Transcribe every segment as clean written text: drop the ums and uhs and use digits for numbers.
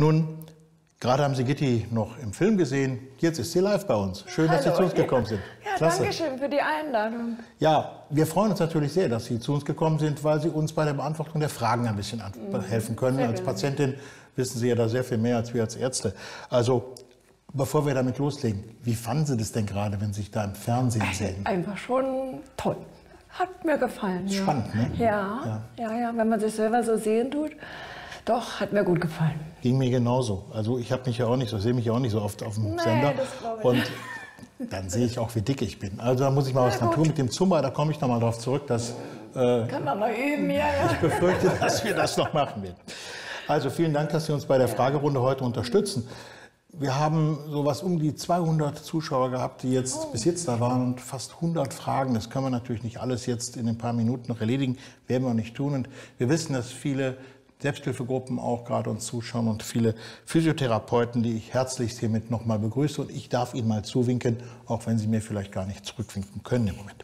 Nun, gerade haben Sie Gitti noch im Film gesehen. Jetzt ist sie live bei uns. Schön, dass Sie zu uns gekommen sind. Ja, danke schön für die Einladung. Ja, wir freuen uns natürlich sehr, dass Sie zu uns gekommen sind, weil Sie uns bei der Beantwortung der Fragen ein bisschen helfen können. Als Patientin wissen Sie ja da sehr viel mehr als wir als Ärzte. Also, bevor wir damit loslegen, wie fanden Sie das denn gerade, wenn Sie sich da im Fernsehen sehen? Einfach schon toll. Hat mir gefallen. Ja. Spannend, ne? Ja, wenn man sich selber so sehen tut. Doch, hat mir gut gefallen. Ging mir genauso. Also ich habe mich ja auch nicht so, sehe mich ja auch nicht so oft auf dem Sender. Das glaube ich. Und dann sehe ich auch, wie dick ich bin. Also da muss ich mal was dran tun mit dem Zumba. Da komme ich noch mal drauf zurück. Dass, kann man mal üben, ja. Ich befürchte, dass wir das noch machen werden. Also vielen Dank, dass Sie uns bei der Fragerunde heute unterstützen. Wir haben sowas um die 200 Zuschauer gehabt, die jetzt bis jetzt da waren und fast 100 Fragen. Das können wir natürlich nicht alles jetzt in ein paar Minuten noch erledigen, werden wir nicht tun. Und wir wissen, dass viele Selbsthilfegruppen auch gerade uns zuschauen und viele Physiotherapeuten, die ich herzlichst hiermit nochmal begrüße. Und ich darf Ihnen mal zuwinken, auch wenn Sie mir vielleicht gar nicht zurückwinken können im Moment.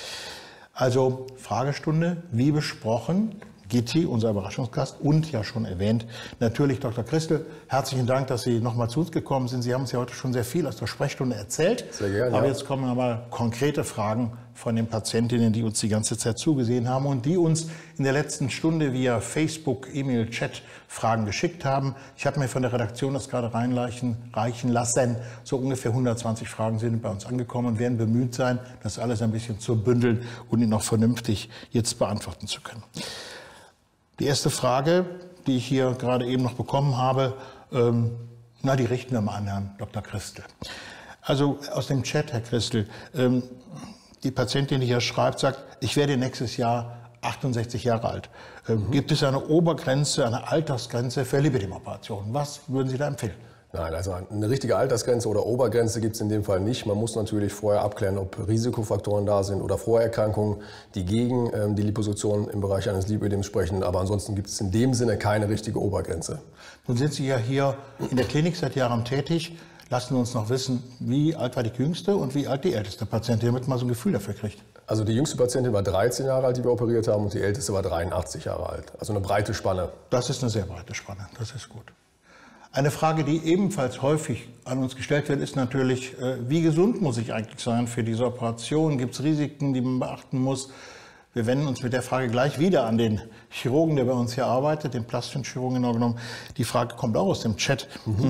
Also Fragestunde, wie besprochen. Gitti, unser Überraschungsgast, und ja schon erwähnt, natürlich Dr. Christel. Herzlichen Dank, dass Sie nochmal zu uns gekommen sind. Sie haben uns ja heute schon sehr viel aus der Sprechstunde erzählt. Sehr gerne. Aber jetzt kommen aber konkrete Fragen von den Patientinnen, die uns die ganze Zeit zugesehen haben und die uns in der letzten Stunde via Facebook, E-Mail, Chat Fragen geschickt haben. Ich habe mir von der Redaktion das gerade reichen lassen. So ungefähr 120 Fragen sind bei uns angekommen und werden bemüht sein, das alles ein bisschen zu bündeln und Ihnen auch vernünftig jetzt beantworten zu können. Die erste Frage, die ich hier gerade eben noch bekommen habe, die richten wir mal an Herrn Dr. Christel. Also aus dem Chat, Herr Christel, die Patientin, die hier schreibt, sagt, ich werde nächstes Jahr 68 Jahre alt. Gibt es eine Obergrenze, eine Altersgrenze für Lipidem-Operationen? Was würden Sie da empfehlen? Nein, also eine richtige Altersgrenze oder Obergrenze gibt es in dem Fall nicht. Man muss natürlich vorher abklären, ob Risikofaktoren da sind oder Vorerkrankungen, die gegen die Liposuktion im Bereich eines Lipidems sprechen. Aber ansonsten gibt es in dem Sinne keine richtige Obergrenze. Nun sind Sie ja hier in der Klinik seit Jahren tätig. Lassen Sie uns noch wissen, wie alt war die jüngste und wie alt die älteste Patientin, damit man so ein Gefühl dafür kriegt. Also die jüngste Patientin war 13 Jahre alt, die wir operiert haben, und die älteste war 83 Jahre alt. Also eine breite Spanne. Das ist eine sehr breite Spanne, das ist gut. Eine Frage, die ebenfalls häufig an uns gestellt wird, ist natürlich, wie gesund muss ich eigentlich sein für diese Operation? Gibt es Risiken, die man beachten muss? Wir wenden uns mit der Frage gleich wieder an den Chirurgen, der bei uns hier arbeitet, den plastischen Chirurgen genau genommen. Die Frage kommt auch aus dem Chat.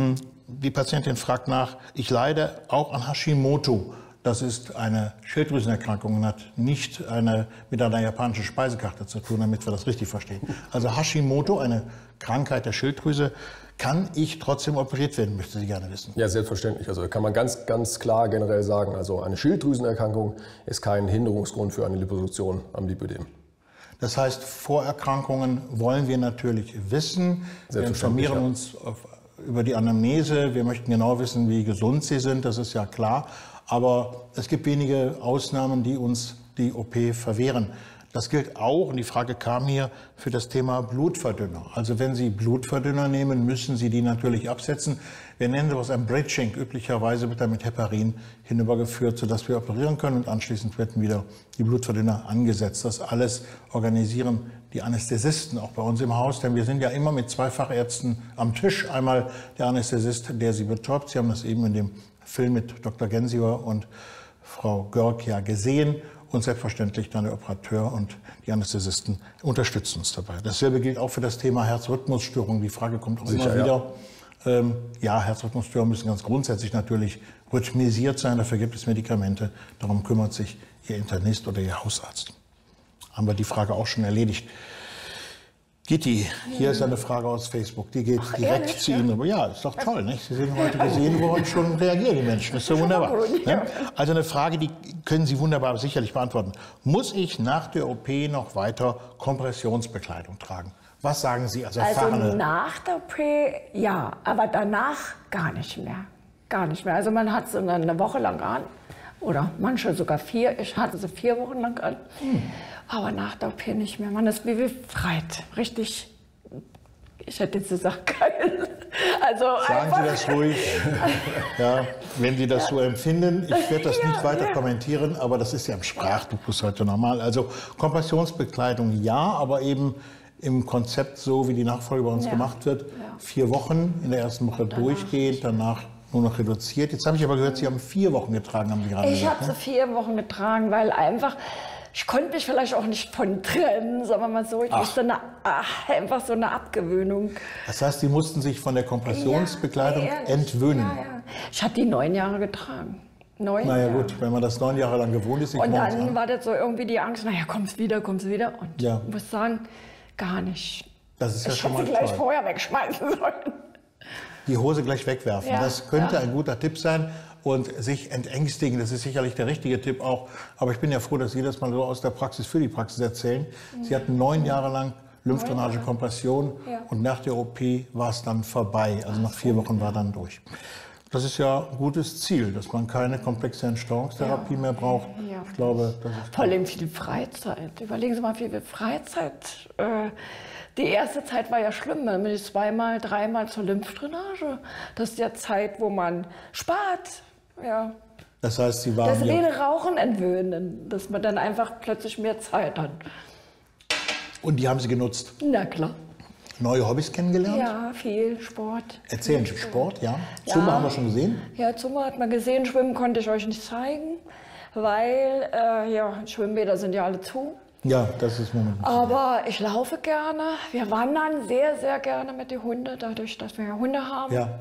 Die Patientin fragt nach, ich leide auch an Hashimoto. Das ist eine Schilddrüsenerkrankung und hat nicht mit einer japanischen Speisekarte zu tun, damit wir das richtig verstehen. Also Hashimoto, eine Krankheit der Schilddrüse. Kann ich trotzdem operiert werden, möchte sie gerne wissen. Ja, selbstverständlich. Also kann man ganz klar generell sagen, also eine Schilddrüsenerkrankung ist kein Hinderungsgrund für eine Liposuktion am Lipödem. Das heißt, Vorerkrankungen wollen wir natürlich wissen. Wir informieren uns über die Anamnese. Wir möchten genau wissen, wie gesund sie sind, das ist ja klar. Aber es gibt wenige Ausnahmen, die uns die OP verwehren. Das gilt auch, und die Frage kam hier, für das Thema Blutverdünner. Also wenn Sie Blutverdünner nehmen, müssen Sie die natürlich absetzen. Wir nennen sowas ein Bridging. Üblicherweise wird da mit Heparin hinübergeführt, sodass wir operieren können und anschließend werden wieder die Blutverdünner angesetzt. Das alles organisieren die Anästhesisten auch bei uns im Haus, denn wir sind ja immer mit zwei Fachärzten am Tisch. Einmal der Anästhesist, der Sie betäubt. Sie haben das eben in dem Film mit Dr. Gensior und Frau Görg ja gesehen. Und selbstverständlich dann der Operateur und die Anästhesisten unterstützen uns dabei. Dasselbe gilt auch für das Thema Herzrhythmusstörung. Die Frage kommt auch immer wieder. Ja, Herzrhythmusstörungen müssen ganz grundsätzlich natürlich rhythmisiert sein. Dafür gibt es Medikamente. Darum kümmert sich Ihr Internist oder Ihr Hausarzt. Haben wir die Frage auch schon erledigt. Gitti, hier ist eine Frage aus Facebook, die geht direkt zu Ihnen. Ja, ist doch toll, nicht? Sie sind heute gesehen worden, schon reagieren die Menschen, das ist so wunderbar. Ne? Also eine Frage, die können Sie wunderbar sicherlich beantworten. Muss ich nach der OP noch weiter Kompressionsbekleidung tragen? Was sagen Sie als Erfahrene? Also nach der OP ja, aber danach gar nicht mehr. Gar nicht mehr. Also man hat es eine Woche lang an oder manche sogar 4. Ich hatte sie 4 Wochen lang an. Aber nach der OP nicht mehr. Man ist wie befreit. Richtig, ich hätte jetzt gesagt, geil. Also sagen Sie das ruhig, ja, wenn Sie das so empfinden. Ich werde das nicht weiter kommentieren, aber das ist ja im Sprachtypus heute normal. Also Kompressionsbekleidung ja, aber eben im Konzept, so wie die Nachfolge bei uns gemacht wird. 4 Wochen, in der ersten Woche durchgehend, danach nur noch reduziert. Jetzt habe ich aber gehört, Sie haben 4 Wochen getragen, haben Sie gerade Ich gesagt. habe sie 4 Wochen getragen, weil einfach, ich konnte mich vielleicht auch nicht von trennen, sagen wir mal so. Ich musste einfach so eine Abgewöhnung. Das heißt, Sie mussten sich von der Kompressionsbekleidung entwöhnen. Ja. Ich habe die 9 Jahre getragen. 9 Naja Jahre. gut, wenn man das 9 Jahre lang gewohnt ist. Und dann war das so irgendwie die Angst, naja, kommst wieder. Und ich muss sagen, gar nicht. Das ist ja Ich schon hätte mal sie gleich toll. vorher wegschmeißen sollen. Die Hose gleich wegwerfen. Ja, Das könnte ein guter Tipp sein. Und sich entängstigen, das ist sicherlich der richtige Tipp auch. Aber ich bin ja froh, dass Sie das mal so aus der Praxis für die Praxis erzählen. Sie hatten 9 Jahre lang Lymphdrainage, Kompression und nach der OP war es dann vorbei. Also nach 4 Wochen war dann durch. Das ist ja ein gutes Ziel, dass man keine komplexe Entstauungstherapie mehr braucht. Ja. Ich glaube, das ist Vor allem viel Freizeit. Überlegen Sie mal, wie viel Freizeit. Die erste Zeit war ja schlimm. Dann bin ich 2-mal, 3-mal zur Lymphdrainage. Das ist ja Zeit, wo man spart. Ja. Das heißt, Sie Das waren ist wie ja, ein Rauchen entwöhnen, dass man dann einfach plötzlich mehr Zeit hat. und die haben Sie genutzt. Na klar. Neue Hobbys kennengelernt? Ja, viel Sport. Erzählen Sie Sport, ja? Zumba haben wir schon gesehen. Ja, Zumba hat man gesehen. Schwimmen konnte ich euch nicht zeigen, weil Schwimmbäder sind ja alle zu. Ja, das ist momentan. Aber ich laufe gerne. Wir wandern sehr, sehr gerne mit den Hunden, dadurch, dass wir ja Hunde haben. Ja,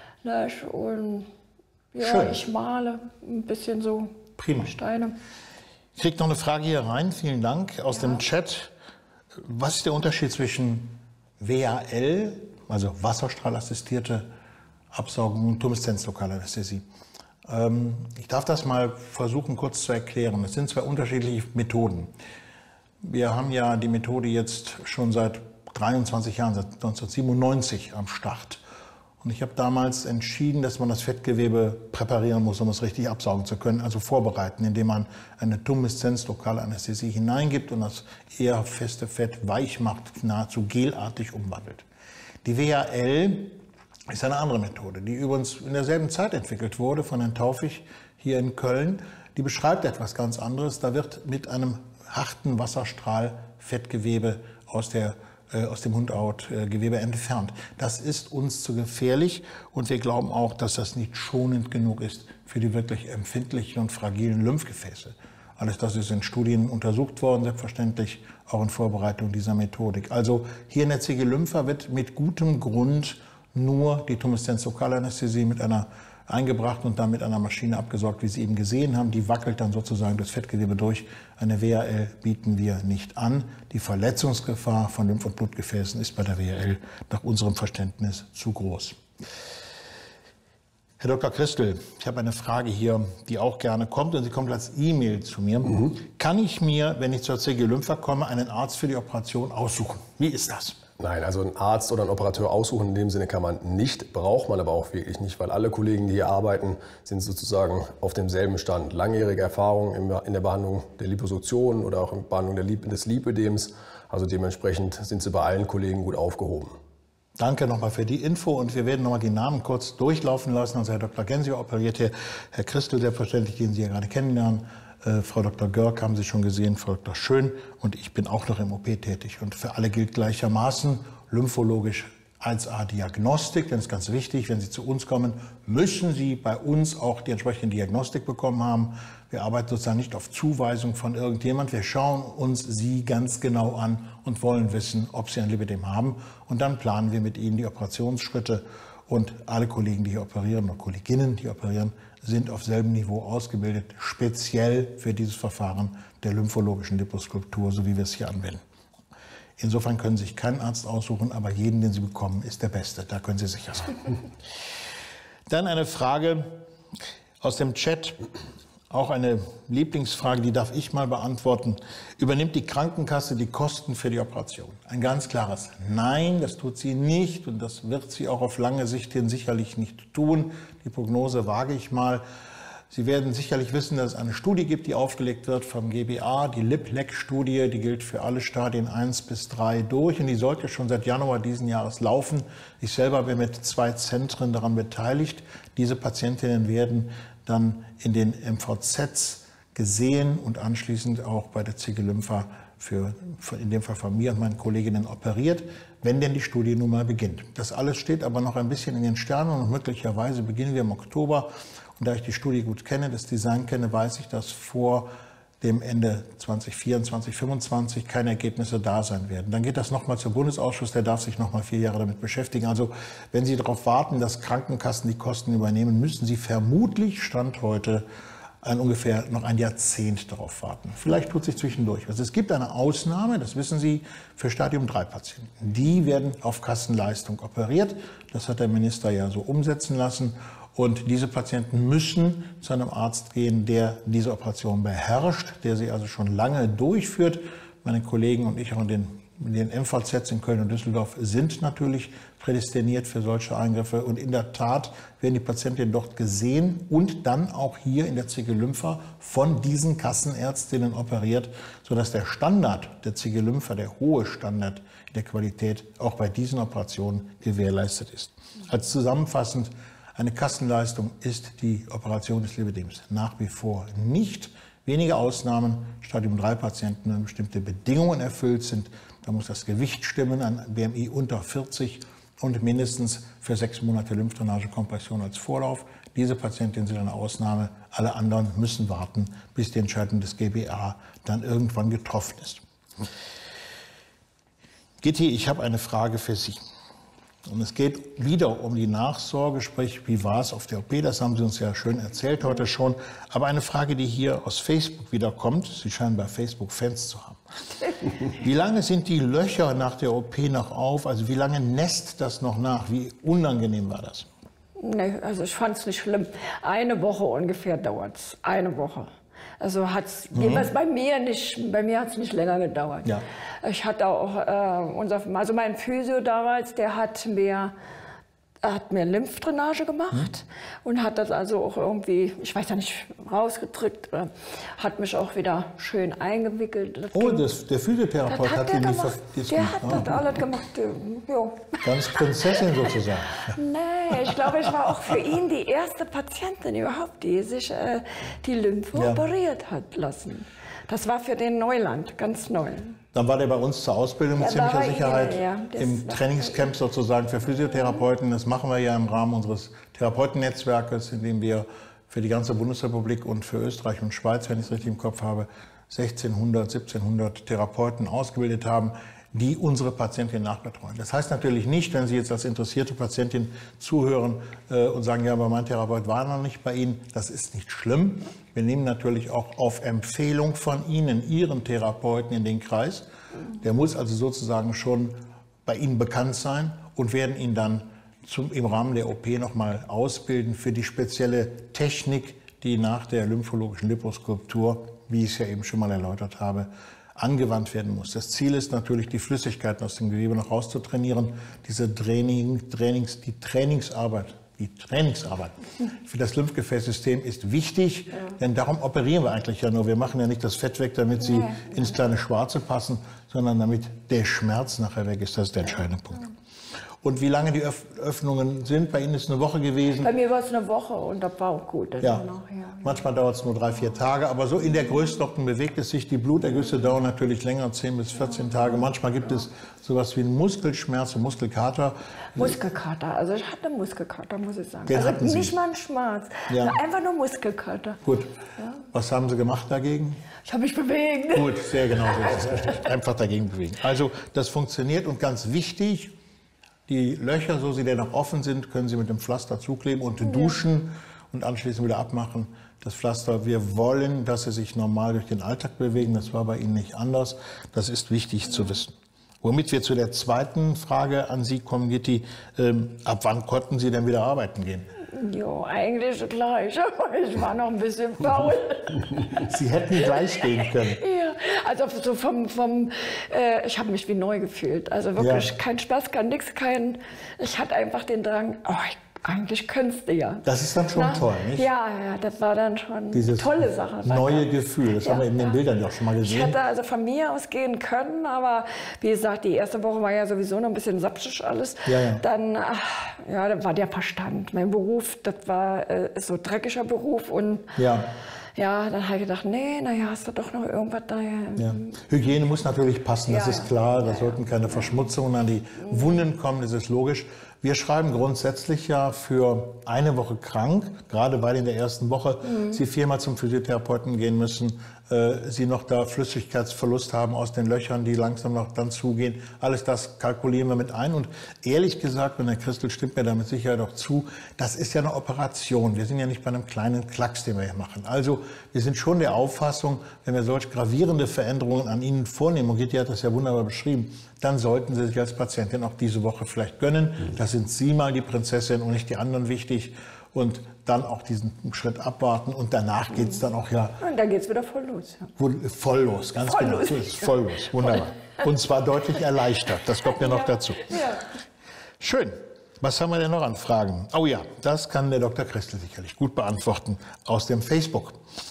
Und ja, Schön. ich male ein bisschen so prima. Steine. Ich kriege noch eine Frage hier rein, vielen Dank, aus dem Chat. Was ist der Unterschied zwischen WAL, also wasserstrahlassistierte Absaugung, und Tumeszenz-Lokalanästhesie? Ich darf das mal versuchen kurz zu erklären. Es sind 2 unterschiedliche Methoden. Wir haben ja die Methode jetzt schon seit 23 Jahren, seit 1997 am Start. Und ich habe damals entschieden, dass man das Fettgewebe präparieren muss, um es richtig absaugen zu können, also vorbereiten, indem man eine Tumeszenz-Lokalanästhesie hineingibt und das eher feste Fett weich macht, nahezu gelartig umwandelt. Die WAL ist eine andere Methode, die übrigens in derselben Zeit entwickelt wurde von Herrn Taufig hier in Köln. Die beschreibt etwas ganz anderes. Da wird mit einem harten Wasserstrahl Fettgewebe aus dem Mundhautgewebe entfernt. Das ist uns zu gefährlich und wir glauben auch, dass das nicht schonend genug ist für die wirklich empfindlichen und fragilen Lymphgefäße. Alles das ist in Studien untersucht worden, selbstverständlich auch in Vorbereitung dieser Methodik. Also hirnnetzige Lympher wird mit gutem Grund nur die Tumeszenz-Lokalanästhesie eingebracht und dann mit einer Maschine abgesorgt, wie Sie eben gesehen haben. Die wackelt dann sozusagen das Fettgewebe durch. Eine WAL bieten wir nicht an. Die Verletzungsgefahr von Lymph- und Blutgefäßen ist bei der WAL nach unserem Verständnis zu groß. Herr Dr. Christel, ich habe eine Frage hier, die auch gerne kommt und sie kommt als E-Mail zu mir. Kann ich mir, wenn ich zur CG Lympha komme, einen Arzt für die Operation aussuchen? Wie ist das? Nein, also einen Arzt oder einen Operateur aussuchen in dem Sinne kann man nicht, braucht man aber auch wirklich nicht, weil alle Kollegen, die hier arbeiten, sind sozusagen auf demselben Stand. Langjährige Erfahrung in der Behandlung der Liposuktion oder auch in der Behandlung des Lipödems. Also dementsprechend sind sie bei allen Kollegen gut aufgehoben. Danke nochmal für die Info und wir werden nochmal die Namen kurz durchlaufen lassen. Also Herr Dr. Gensio operiert hier, Herr Christel selbstverständlich, den Sie ja gerade kennenlernen. Frau Dr. Görg haben Sie schon gesehen, Frau Dr. Schön und ich bin auch noch im OP tätig. Und für alle gilt gleichermaßen lymphologisch 1A-Diagnostik, denn es ist ganz wichtig, wenn Sie zu uns kommen, müssen Sie bei uns auch die entsprechende Diagnostik bekommen haben. Wir arbeiten sozusagen nicht auf Zuweisung von irgendjemand. Wir schauen uns Sie ganz genau an und wollen wissen, ob Sie ein Lipödem haben. Und dann planen wir mit Ihnen die Operationsschritte. Und alle Kollegen, die hier operieren, oder Kolleginnen, die operieren, sind auf selben Niveau ausgebildet, speziell für dieses Verfahren der lymphologischen Liposkulptur, so wie wir es hier anwenden. Insofern können Sie sich keinen Arzt aussuchen, aber jeden, den Sie bekommen, ist der Beste. Da können Sie sicher sein. Dann eine Frage aus dem Chat, auch eine Lieblingsfrage, die darf ich mal beantworten. Übernimmt die Krankenkasse die Kosten für die Operation? Ein ganz klares Nein, das tut sie nicht und das wird sie auch auf lange Sicht hin sicherlich nicht tun. Die Prognose wage ich mal. Sie werden sicherlich wissen, dass es eine Studie gibt, die aufgelegt wird vom GBA, die LIP-LEC-Studie, die gilt für alle Stadien 1 bis 3 durch und die sollte schon seit Januar diesen Jahres laufen. Ich selber bin mit 2 Zentren daran beteiligt. Diese Patientinnen werden dann in den MVZs gesehen und anschließend auch bei der CG Lympha in dem Fall von mir und meinen Kolleginnen operiert, wenn denn die Studie nun mal beginnt. Das alles steht aber noch ein bisschen in den Sternen und möglicherweise beginnen wir im Oktober. Und da ich die Studie gut kenne, das Design kenne, weiß ich, dass vor dem Ende 2024, 2025 keine Ergebnisse da sein werden. Dann geht das nochmal zum Bundesausschuss, der darf sich nochmal 4 Jahre damit beschäftigen. Also wenn Sie darauf warten, dass Krankenkassen die Kosten übernehmen, müssen Sie vermutlich Stand heute ungefähr noch ein Jahrzehnt darauf warten. Vielleicht tut sich zwischendurch was. Es gibt eine Ausnahme, das wissen Sie, für Stadium-3-Patienten. Die werden auf Kassenleistung operiert. Das hat der Minister ja so umsetzen lassen. Und diese Patienten müssen zu einem Arzt gehen, der diese Operation beherrscht, der sie also schon lange durchführt. Meine Kollegen und ich auch in den MVZs in Köln und Düsseldorf sind natürlich prädestiniert für solche Eingriffe. Und in der Tat werden die Patientinnen dort gesehen und dann auch hier in der CG Lympha von diesen Kassenärztinnen operiert, sodass der Standard der CG Lympha, der hohe Standard der Qualität, auch bei diesen Operationen gewährleistet ist. Als zusammenfassend: Eine Kassenleistung ist die Operation des Lipidems nach wie vor nicht. Wenige Ausnahmen, Stadium-3-Patienten, wenn bestimmte Bedingungen erfüllt sind. Da muss das Gewicht stimmen, ein BMI unter 40 und mindestens für 6 Monate Lymphdrainagekompression als Vorlauf. Diese Patientinnen sind eine Ausnahme. Alle anderen müssen warten, bis die Entscheidung des GBA dann irgendwann getroffen ist. Gitti, ich habe eine Frage für Sie. Und es geht wieder um die Nachsorge, sprich, wie war es auf der OP? Das haben Sie uns ja schön erzählt heute schon. Aber eine Frage, die hier aus Facebook wieder kommt. Sie scheinen bei Facebook Fans zu haben. Wie lange sind die Löcher nach der OP noch auf? Also wie lange nässt das noch nach? Wie unangenehm war das? Nee, also ich fand es nicht schlimm. 1 Woche ungefähr dauert es. 1 Woche. Also hat es jedenfalls bei mir hat es nicht länger gedauert. Ja. Ich hatte auch, also mein Physio damals, der hat mir Lymphdrainage gemacht und hat das also auch irgendwie, ich weiß ja nicht, rausgedrückt, hat mich auch wieder schön eingewickelt. Der Physiotherapeut hat ihn gemacht. Der hat das alles gemacht. Ja. Ganz Prinzessin sozusagen. Nee, ich glaube, ich war auch für ihn die erste Patientin überhaupt, die sich die Lymphe operiert hat lassen. Das war für den Neuland, ganz neu. Dann war der bei uns zur Ausbildung mit ziemlicher Sicherheit im Trainingscamp sozusagen für Physiotherapeuten. Das machen wir ja im Rahmen unseres Therapeutennetzwerkes, in dem wir für die ganze Bundesrepublik und für Österreich und Schweiz, wenn ich es richtig im Kopf habe, 1600, 1700 Therapeuten ausgebildet haben, die unsere Patientin nachbetreuen. Das heißt natürlich nicht, wenn Sie jetzt als interessierte Patientin zuhören und sagen, ja, aber mein Therapeut war noch nicht bei Ihnen, das ist nicht schlimm. Wir nehmen natürlich auch auf Empfehlung von Ihnen, Ihren Therapeuten in den Kreis. Der muss also sozusagen schon bei Ihnen bekannt sein und werden ihn dann im Rahmen der OP nochmal ausbilden für die spezielle Technik, die nach der lymphologischen Liposkulptur, wie ich es ja eben schon mal erläutert habe, angewandt werden muss. Das Ziel ist natürlich, die Flüssigkeiten aus dem Gewebe noch rauszutrainieren, die Trainingsarbeit für das Lymphgefäßsystem ist wichtig, denn darum operieren wir eigentlich ja nur. Wir machen ja nicht das Fett weg, damit Sie ins kleine Schwarze passen, sondern damit der Schmerz nachher weg ist. Das ist der entscheidende Punkt. Und wie lange die Öffnungen sind? Bei Ihnen ist es 1 Woche gewesen? Bei mir war es 1 Woche und das war auch gut. Manchmal dauert es nur 3, 4 Tage, aber so in der Größenordnung bewegt es sich. Die Blutergüsse dauern natürlich länger, 10 bis 14 Tage. Manchmal gibt es sowas wie einen Muskelschmerz, einen Muskelkater. Muskelkater, also ich hatte Muskelkater, muss ich sagen. Den also nicht mal einen Schmerz, einfach nur Muskelkater. Gut. Ja. Was haben Sie gemacht dagegen? Ich habe mich bewegt. Gut, sehr genau so ist es richtig. Einfach dagegen bewegen. Also das funktioniert und ganz wichtig, die Löcher, so sie denn noch offen sind, können Sie mit dem Pflaster zukleben und duschen und anschließend wieder abmachen. Das Pflaster, wir wollen, dass Sie sich normal durch den Alltag bewegen. Das war bei Ihnen nicht anders. Das ist wichtig zu wissen. Womit wir zu der zweiten Frage an Sie kommen, Gitti. Ab wann konnten Sie denn wieder arbeiten gehen? Ja, eigentlich gleich, aber ich war noch ein bisschen faul. Sie hätten gleich gehen können. Ja, also so ich habe mich wie neu gefühlt. Also wirklich kein Spaß, nichts, ich hatte einfach den Drang, eigentlich könntest du ja. Das ist dann schon toll, nicht? Ja, das war dann schon eine tolle Sache. Neue Gefühl, das haben wir in den Bildern ja auch schon mal gesehen. Ich hätte also von mir aus gehen können, aber wie gesagt, die erste Woche war ja sowieso noch ein bisschen sapschig alles. Dann, da war der Verstand. Mein Beruf, das war so ein dreckiger Beruf und Ja, dann habe ich gedacht, nee, naja, hast du doch noch irgendwas da. Ja. Hygiene muss natürlich passen, das ist klar. Da sollten keine Verschmutzungen an die Wunden kommen, das ist logisch. Wir schreiben grundsätzlich ja für eine Woche krank, gerade weil in der ersten Woche Sie 4-mal zum Physiotherapeuten gehen müssen, Sie noch da Flüssigkeitsverlust haben aus den Löchern, die langsam noch dann zugehen. Alles das kalkulieren wir mit ein. Und ehrlich gesagt, und Herr Christel stimmt mir da mit Sicherheit auch zu, das ist ja eine Operation. Wir sind ja nicht bei einem kleinen Klacks, den wir hier machen. Also wir sind schon der Auffassung, wenn wir solch gravierende Veränderungen an Ihnen vornehmen, und Gitti hat das ja wunderbar beschrieben, dann sollten Sie sich als Patientin auch diese Woche vielleicht gönnen. Da sind Sie mal die Prinzessin und nicht die anderen wichtig. Und dann auch diesen Schritt abwarten und danach geht es dann auch ja... Und dann geht es wieder voll los. Ja. Voll los, ganz genau. Los. Voll los, wunderbar. Und zwar deutlich erleichtert, das kommt ja noch dazu. Ja. Schön. Was haben wir denn noch an Fragen? Oh ja, das kann der Dr. Christel sicherlich gut beantworten aus dem Facebook.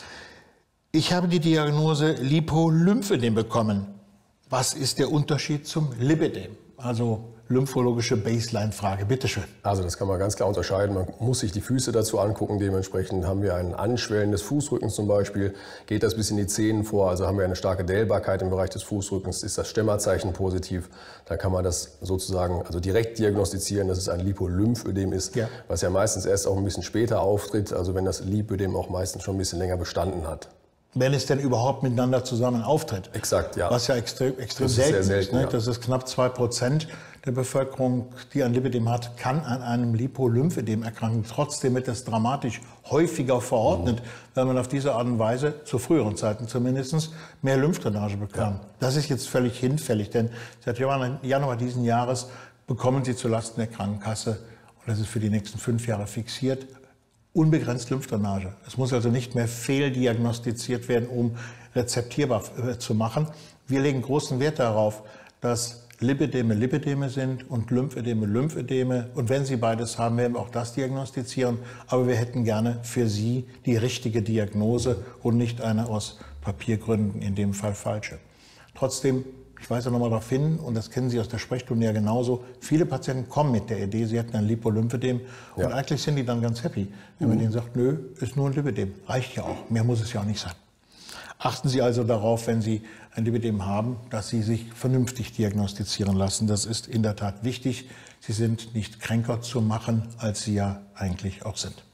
Ich habe die Diagnose Lipolymphödem bekommen. Was ist der Unterschied zum Lipödem? Also lymphologische Baseline-Frage, bitteschön. Also das kann man ganz klar unterscheiden. Man muss sich die Füße dazu angucken. Dementsprechend haben wir ein Anschwellen des Fußrückens zum Beispiel. Geht das bis in die Zehen vor, also haben wir eine starke Dehnbarkeit im Bereich des Fußrückens, ist das Stemmerzeichen positiv. Dann kann man das sozusagen also direkt diagnostizieren, dass es ein Lipolymphödem ist, was ja meistens erst auch ein bisschen später auftritt, also wenn das Lipödem auch meistens schon ein bisschen länger bestanden hat. Wenn es denn überhaupt miteinander zusammen auftritt. Exakt, ja. Was ja extrem Das selten ist. selten, Ne? ja. Das ist knapp 2% der Bevölkerung, die ein Lipödem hat, kann an einem Lipolymphödem erkranken. Trotzdem wird es dramatisch häufiger verordnet, weil man auf diese Art und Weise, zu früheren Zeiten zumindest, mehr Lymphdrainage bekam. Das ist jetzt völlig hinfällig, denn seit Januar diesen Jahres bekommen Sie zulasten der Krankenkasse, und das ist für die nächsten 5 Jahre fixiert, unbegrenzt Lymphdrainage. Es muss also nicht mehr fehldiagnostiziert werden, um rezeptierbar zu machen. Wir legen großen Wert darauf, dass Lipödeme Lipödeme sind und Lymphödeme Lymphödeme. Und wenn Sie beides haben, werden wir auch das diagnostizieren. Aber wir hätten gerne für Sie die richtige Diagnose und nicht eine aus Papiergründen, in dem Fall falsche. Trotzdem, ich weise noch mal darauf hin, und das kennen Sie aus der Sprechstunde ja genauso, viele Patienten kommen mit der Idee, sie hätten ein Lipolymphödem, und eigentlich sind die dann ganz happy, wenn man denen sagt, nö, ist nur ein Lipödem, reicht ja auch, mehr muss es ja auch nicht sein. Achten Sie also darauf, wenn Sie ein Lipödem haben, dass Sie sich vernünftig diagnostizieren lassen. Das ist in der Tat wichtig. Sie sind nicht kränker zu machen, als Sie ja eigentlich auch sind.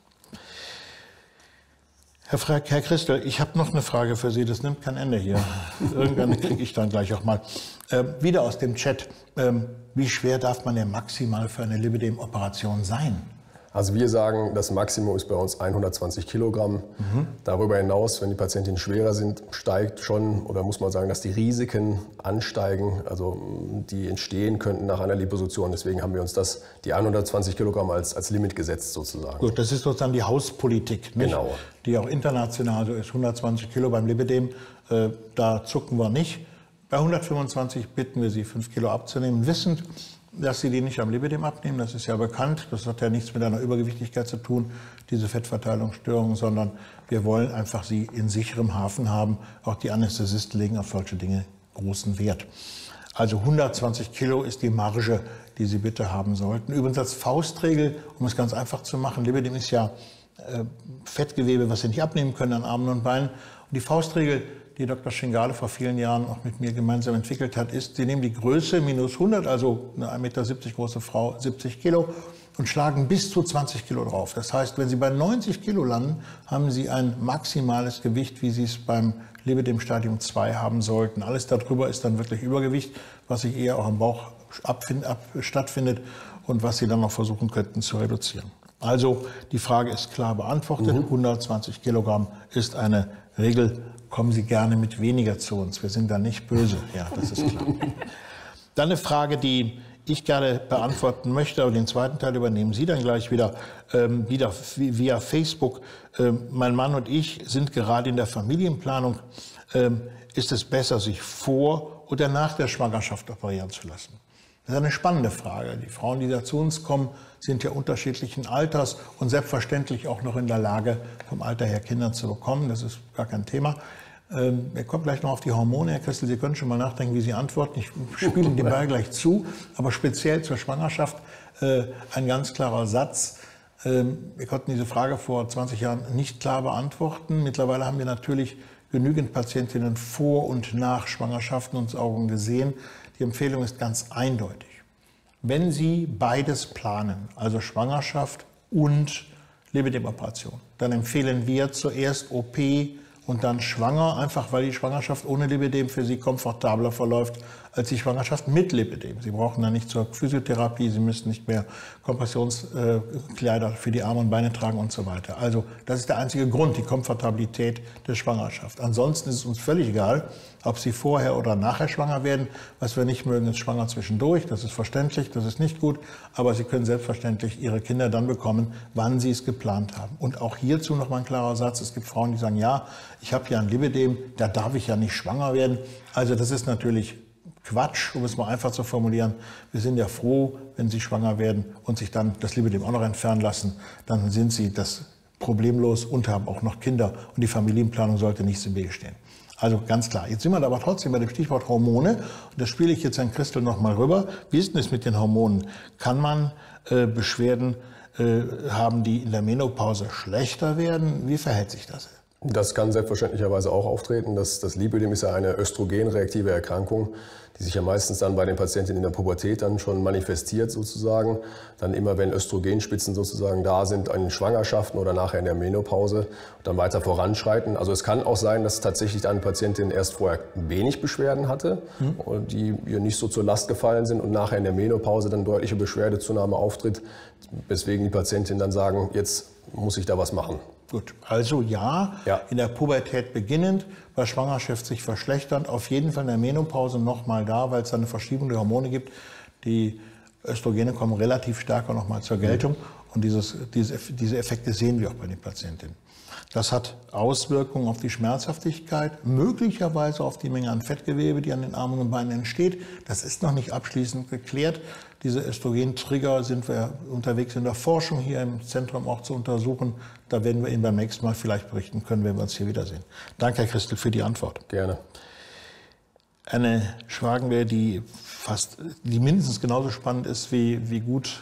Herr Christel, ich habe noch eine Frage für Sie, das nimmt kein Ende hier. Irgendwann kriege ich dann gleich auch mal. Wieder aus dem Chat. Wie schwer darf man denn maximal für eine Lipödem-Operation sein? Also wir sagen, das Maximum ist bei uns 120 Kilogramm. Darüber hinaus, wenn die Patientinnen schwerer sind, steigt schon, oder muss man sagen, dass die Risiken ansteigen, also die entstehen könnten nach einer Liposuktion. Deswegen haben wir uns die 120 Kilogramm als Limit gesetzt sozusagen. Gut, das ist sozusagen die Hauspolitik, nicht? Genau. Die auch international so ist. 120 Kilo beim Lipödem, da zucken wir nicht. Bei 125 bitten wir Sie, 5 Kilo abzunehmen, wissend, dass Sie die nicht am Lipödem abnehmen, das ist ja bekannt. Das hat ja nichts mit einer Übergewichtigkeit zu tun, diese Fettverteilungsstörung, sondern wir wollen einfach Sie in sicherem Hafen haben. Auch die Anästhesisten legen auf solche Dinge großen Wert. Also 120 Kilo ist die Marge, die Sie bitte haben sollten. Übrigens als Faustregel, um es ganz einfach zu machen, Lipödem ist ja Fettgewebe, was Sie nicht abnehmen können an Armen und Beinen. Und die Faustregel, die Dr. Schingale vor vielen Jahren auch mit mir gemeinsam entwickelt hat, ist, Sie nehmen die Größe minus 100, also eine 1,70 Meter große Frau, 70 Kilo, und schlagen bis zu 20 Kilo drauf. Das heißt, wenn Sie bei 90 Kilo landen, haben Sie ein maximales Gewicht, wie Sie es beim Lipödem Stadium 2 haben sollten. Alles darüber ist dann wirklich Übergewicht, was sich eher auch am Bauch stattfindet und was Sie dann noch versuchen könnten zu reduzieren. Also die Frage ist klar beantwortet. 120 Kilogramm ist eine Regel. Kommen Sie gerne mit weniger zu uns. Wir sind da nicht böse. Ja, das ist klar. Dann eine Frage, die ich gerne beantworten möchte, aber den zweiten Teil übernehmen Sie dann gleich wieder via Facebook. Mein Mann und ich sind gerade in der Familienplanung. Ist es besser, sich vor oder nach der Schwangerschaft operieren zu lassen? Das ist eine spannende Frage. Die Frauen, die da zu uns kommen, sind ja unterschiedlichen Alters und selbstverständlich auch noch in der Lage, vom Alter her Kinder zu bekommen. Das ist gar kein Thema. Wir kommen gleich noch auf die Hormone, Herr Christel. Sie können schon mal nachdenken, wie Sie antworten. Ich spiele den Ball gleich zu. Aber speziell zur Schwangerschaft ein ganz klarer Satz. Wir konnten diese Frage vor 20 Jahren nicht klar beantworten. Mittlerweile haben wir natürlich genügend Patientinnen vor und nach Schwangerschaften und Saugung gesehen. Die Empfehlung ist ganz eindeutig. Wenn Sie beides planen, also Schwangerschaft und Lipödemoperation, dann empfehlen wir zuerst OP und dann schwanger, einfach weil die Schwangerschaft ohne Lipödem für Sie komfortabler verläuft als die Schwangerschaft mit Lipödem. Sie brauchen dann nicht zur Physiotherapie, Sie müssen nicht mehr Kompressionskleider für die Arme und Beine tragen und so weiter. Also das ist der einzige Grund, die Komfortabilität der Schwangerschaft. Ansonsten ist es uns völlig egal, ob Sie vorher oder nachher schwanger werden. Was wir nicht mögen, ist schwanger zwischendurch. Das ist verständlich, das ist nicht gut. Aber Sie können selbstverständlich Ihre Kinder dann bekommen, wann Sie es geplant haben. Und auch hierzu noch mal ein klarer Satz. Es gibt Frauen, die sagen, ja, ich habe ja ein Lipödem, da darf ich ja nicht schwanger werden. Also das ist natürlich Quatsch, um es mal einfach zu formulieren. Wir sind ja froh, wenn Sie schwanger werden und sich dann das Lipödem auch noch entfernen lassen. Dann sind Sie das problemlos und haben auch noch Kinder. Und die Familienplanung sollte nichts im Wege stehen. Also ganz klar. Jetzt sind wir aber trotzdem bei dem Stichwort Hormone. Und das spiele ich jetzt an Christel noch mal rüber. Wie ist denn es mit den Hormonen? Kann man Beschwerden haben, die in der Menopause schlechter werden? Wie verhält sich das? Das kann selbstverständlicherweise auch auftreten. Das Lipödem ist ja eine östrogenreaktive Erkrankung, die sich ja meistens dann bei den Patienten in der Pubertät dann schon manifestiert sozusagen. Dann immer, wenn Östrogenspitzen sozusagen da sind, in Schwangerschaften oder nachher in der Menopause, dann weiter voranschreiten. Also es kann auch sein, dass tatsächlich eine Patientin erst vorher wenig Beschwerden hatte, die ihr nicht so zur Last gefallen sind und nachher in der Menopause dann deutliche Beschwerdezunahme auftritt, weswegen die Patientin dann sagen, jetzt muss ich da was machen. Gut, also ja, in der Pubertät beginnend, bei Schwangerschaft sich verschlechternd, auf jeden Fall in der Menopause nochmal da, weil es eine Verschiebung der Hormone gibt. Die Östrogene kommen relativ stärker nochmal zur Geltung und diese Effekte sehen wir auch bei den Patientinnen. Das hat Auswirkungen auf die Schmerzhaftigkeit, möglicherweise auf die Menge an Fettgewebe, die an den Armen und Beinen entsteht. Das ist noch nicht abschließend geklärt. Diese Östrogentrigger sind wir unterwegs in der Forschung hier im Zentrum auch zu untersuchen. Da werden wir Ihnen beim nächsten Mal vielleicht berichten können, wenn wir uns hier wiedersehen. Danke, Herr Christel, für die Antwort. Gerne. Eine Fragenwehr, die mindestens genauso spannend ist, wie gut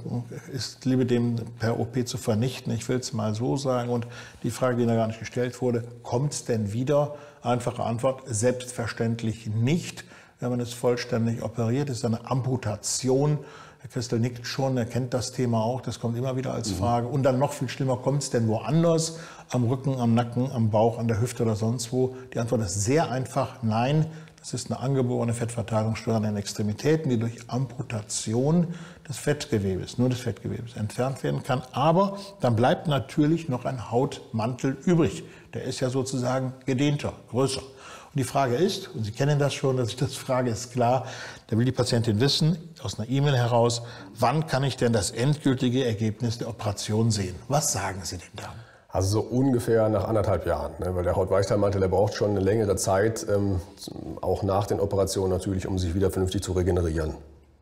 ist Lipödem per OP zu vernichten. Ich will es mal so sagen. Und die Frage, die da gar nicht gestellt wurde, kommt es denn wieder? Einfache Antwort, selbstverständlich nicht. Wenn man es vollständig operiert, ist eine Amputation. Herr Christel nickt schon, er kennt das Thema auch, das kommt immer wieder als Frage. Und dann noch viel schlimmer, kommt es denn woanders? Am Rücken, am Nacken, am Bauch, an der Hüfte oder sonst wo? Die Antwort ist sehr einfach, nein. Das ist eine angeborene Fettverteilungsstörung an den Extremitäten, die durch Amputation des Fettgewebes, nur des Fettgewebes, entfernt werden kann. Aber dann bleibt natürlich noch ein Hautmantel übrig. Der ist ja sozusagen gedehnter, größer. Und die Frage ist, und Sie kennen das schon, dass ich das frage, ist klar, da will die Patientin wissen, aus einer E-Mail heraus, wann kann ich denn das endgültige Ergebnis der Operation sehen? Was sagen Sie denn da? Also so ungefähr nach 1,5 Jahren, weil der Hautweichteilmantel, der braucht schon eine längere Zeit, auch nach den Operationen natürlich, um sich wieder vernünftig zu regenerieren.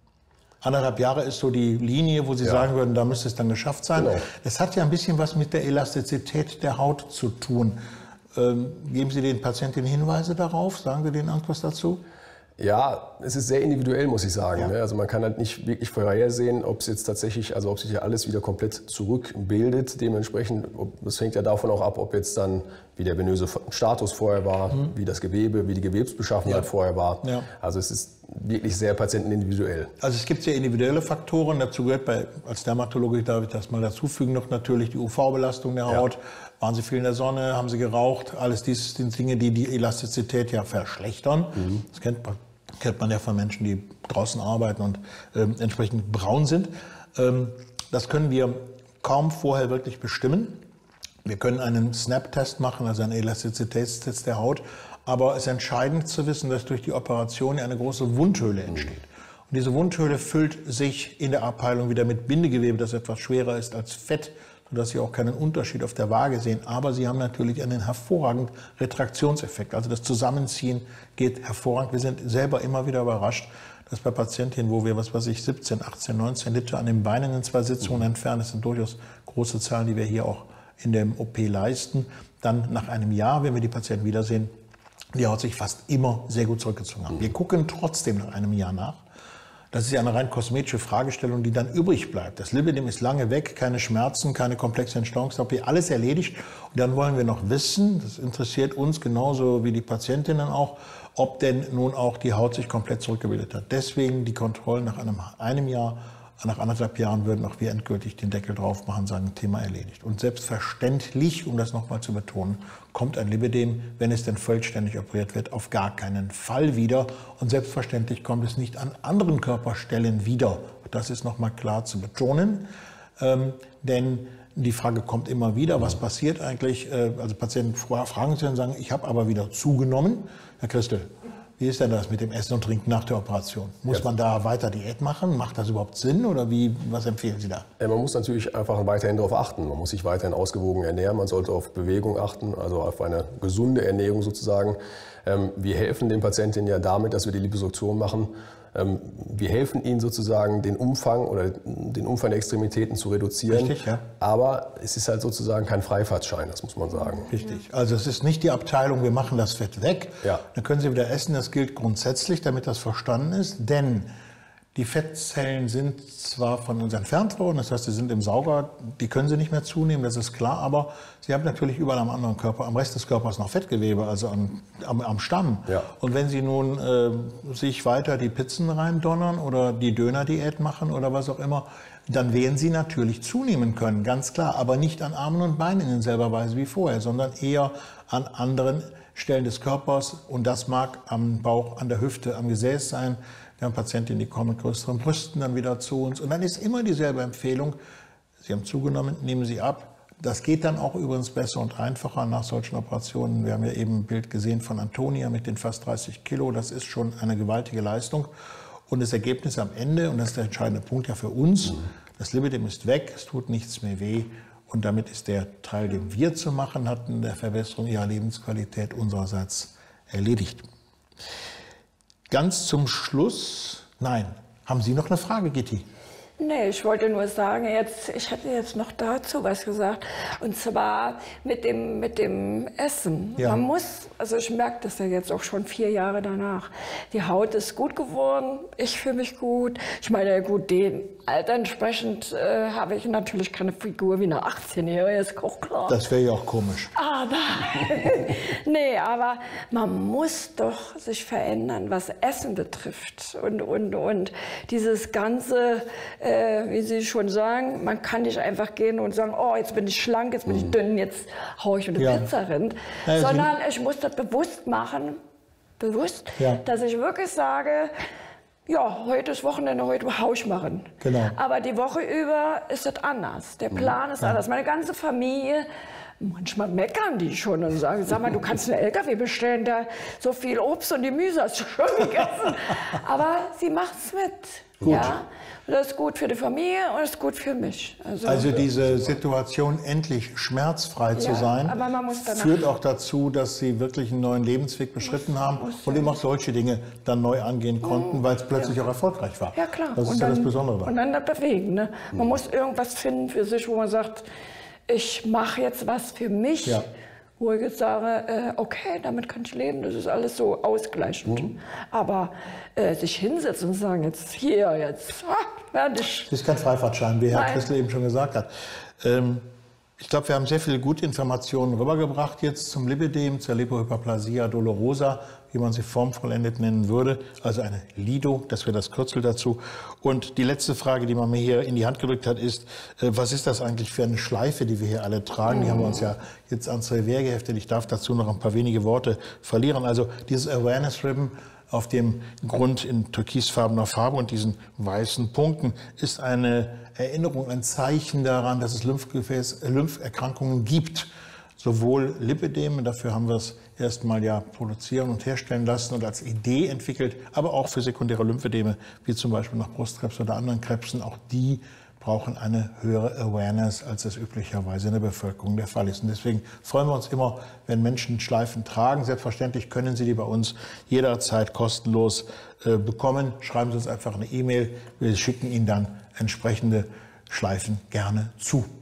1,5 Jahre ist so die Linie, wo Sie sagen würden, da müsste es dann geschafft sein. Genau. Es hat ja ein bisschen was mit der Elastizität der Haut zu tun. Geben Sie den Patientinnen Hinweise darauf? Sagen Sie denen irgendwas dazu? Ja, es ist sehr individuell, muss ich sagen. Ja. Also man kann halt nicht wirklich vorhersehen, ob es jetzt tatsächlich, also ob sich ja alles wieder komplett zurückbildet. Dementsprechend, das hängt ja davon auch ab, ob jetzt dann, wie der venöse Status vorher war, wie das Gewebe, wie die Gewebsbeschaffenheit vorher war. Ja. Also es ist wirklich sehr patientenindividuell. Also es gibt sehr individuelle Faktoren. Dazu gehört als Dermatologe, darf ich das mal dazu fügen, noch natürlich die UV-Belastung der Haut. Ja. Waren Sie viel in der Sonne, haben Sie geraucht? Alles dies sind Dinge, die die Elastizität ja verschlechtern. Das kennt man ja von Menschen, die draußen arbeiten und entsprechend braun sind. Das können wir kaum vorher wirklich bestimmen. Wir können einen Snap-Test machen, also einen Elastizitätstest der Haut. Aber es ist entscheidend zu wissen, dass durch die Operation eine große Wundhöhle entsteht. Und diese Wundhöhle füllt sich in der Abheilung wieder mit Bindegewebe, das etwas schwerer ist als Fett, sodass Sie auch keinen Unterschied auf der Waage sehen. Aber Sie haben natürlich einen hervorragenden Retraktionseffekt. Also das Zusammenziehen geht hervorragend. Wir sind selber immer wieder überrascht, dass bei Patientinnen, wo wir, 17, 18, 19 Liter an den Beinen in 2 Sitzungen entfernen, das sind durchaus große Zahlen, die wir hier auch in dem OP leisten, dann nach einem Jahr, wenn wir die Patienten wiedersehen, die Haut sich fast immer sehr gut zurückgezogen haben. Wir gucken trotzdem nach einem Jahr nach. Das ist ja eine rein kosmetische Fragestellung, die dann übrig bleibt. Das Lipödem ist lange weg, keine Schmerzen, keine komplexe Entstauungstherapie, alles erledigt. Und dann wollen wir noch wissen, das interessiert uns genauso wie die Patientinnen auch, ob denn nun auch die Haut sich komplett zurückgebildet hat. Deswegen die Kontrollen nach einem Jahr, nach 1,5 Jahren würden auch wir endgültig den Deckel drauf machen, sagen, Thema erledigt. Und selbstverständlich, um das nochmal zu betonen, kommt ein Lipödem, wenn es denn vollständig operiert wird, auf gar keinen Fall wieder. Und selbstverständlich kommt es nicht an anderen Körperstellen wieder. Das ist nochmal klar zu betonen, denn die Frage kommt immer wieder, was passiert eigentlich? Also Patienten fragen sich und sagen, ich habe aber wieder zugenommen. Herr Christel, wie ist denn das mit dem Essen und Trinken nach der Operation? Muss man da weiter Diät machen? Macht das überhaupt Sinn oder was empfehlen Sie da? Man muss natürlich einfach weiterhin darauf achten. Man muss sich weiterhin ausgewogen ernähren. Man sollte auf Bewegung achten, also auf eine gesunde Ernährung sozusagen. Wir helfen den Patientinnen ja damit, dass wir die Liposuktion machen. Wir helfen ihnen sozusagen, den Umfang der Extremitäten zu reduzieren. Richtig, ja. Aber es ist halt sozusagen kein Freifahrtschein, das muss man sagen. Richtig. Also es ist nicht die Abteilung, wir machen das Fett weg, ja. Dann können Sie wieder essen. Das gilt grundsätzlich, damit das verstanden ist. Denn die Fettzellen sind zwar von uns entfernt worden, das heißt, sie sind im Sauger, die können Sie nicht mehr zunehmen, das ist klar, aber Sie haben natürlich überall am anderen Körper, am Rest des Körpers noch Fettgewebe, also am Stamm. Ja. Und wenn Sie nun sich weiter die Pizzen reindonnern oder die Dönerdiät machen oder was auch immer, dann werden Sie natürlich zunehmen können, ganz klar, aber nicht an Armen und Beinen in selber Weise wie vorher, sondern eher an anderen Stellen des Körpers, und das mag am Bauch, an der Hüfte, am Gesäß sein. Wir haben Patientinnen, die kommen mit größeren Brüsten dann wieder zu uns. Und dann ist immer dieselbe Empfehlung, Sie haben zugenommen, nehmen Sie ab. Das geht dann auch übrigens besser und einfacher nach solchen Operationen. Wir haben ja eben ein Bild gesehen von Antonia mit den fast 30 Kilo. Das ist schon eine gewaltige Leistung. Und das Ergebnis am Ende, und das ist der entscheidende Punkt ja für uns, das Lipödem ist weg, es tut nichts mehr weh. Und damit ist der Teil, den wir zu machen hatten, der Verbesserung ihrer Lebensqualität unsererseits erledigt. Ganz zum Schluss, nein, haben Sie noch eine Frage, Gitti? Nee, ich wollte nur sagen, ich hätte jetzt noch dazu was gesagt. Und zwar mit dem Essen. Ja. Man muss, also ich merke das ja jetzt auch schon 4 Jahre danach. Die Haut ist gut geworden, ich fühle mich gut. Ich meine, gut, dem Alter entsprechend habe ich natürlich keine Figur wie eine 18-Jährige, ist auch klar. Das wäre ja auch komisch. Aber, nee, aber man muss doch sich verändern, was Essen betrifft. Und dieses ganze, wie Sie schon sagen, man kann nicht einfach gehen und sagen, oh, jetzt bin ich schlank, jetzt bin ich dünn, jetzt haue ich eine Pizza rein. Sondern ich muss das bewusst machen, dass ich wirklich sage, ja, heute ist Wochenende, heute haue ich machen. Genau. Aber die Woche über ist das anders. Der Plan ist anders. Meine ganze Familie, manchmal meckern die schon und sagen, sag mal, du kannst einen LKW bestellen, da so viel Obst und Gemüse hast du schon gegessen. Aber sie macht es mit. Gut. Ja? Und das ist gut für die Familie und das ist gut für mich. Also diese Situation, endlich schmerzfrei zu sein, aber man muss danach führt auch dazu, dass Sie wirklich einen neuen Lebensweg beschritten haben und eben auch solche Dinge dann neu angehen konnten, weil es plötzlich auch erfolgreich war. Ja, klar. Das ist ja das Besondere daran. Und dann das Bewegen. Ne? Man muss irgendwas finden für sich, wo man sagt, ich mache jetzt was für mich. Ja. Wo ich jetzt sage, okay, damit kann ich leben, das ist alles so ausgleichend. Aber sich hinsetzen und sagen, jetzt hier, jetzt, fertig. Das ist kein Freifahrtschein, wie Herr Christel eben schon gesagt hat. Ich glaube, wir haben sehr viele gute Informationen rübergebracht jetzt zum Lipödem, zur Lipohyperplasia dolorosa, wie man sie formvollendet nennen würde, also eine Lido, das wäre das Kürzel dazu. Und die letzte Frage, die man mir hier in die Hand gedrückt hat, ist, was ist das eigentlich für eine Schleife, die wir hier alle tragen? Die haben wir uns ja jetzt ans Revers geheftet. Ich darf dazu noch ein paar wenige Worte verlieren. Also dieses Awareness Ribbon auf dem Grund in türkisfarbener Farbe und diesen weißen Punkten ist eine Erinnerung, ein Zeichen daran, dass es Lympherkrankungen gibt. Sowohl Lipödem, dafür haben wir es erstmal ja produzieren und herstellen lassen und als Idee entwickelt, aber auch für sekundäre Lymphödeme, wie zum Beispiel nach Brustkrebs oder anderen Krebsen. Auch die brauchen eine höhere Awareness, als es üblicherweise in der Bevölkerung der Fall ist. Und deswegen freuen wir uns immer, wenn Menschen Schleifen tragen. Selbstverständlich können Sie die bei uns jederzeit kostenlos bekommen. Schreiben Sie uns einfach eine E-Mail. Wir schicken Ihnen dann entsprechende Schleifen gerne zu.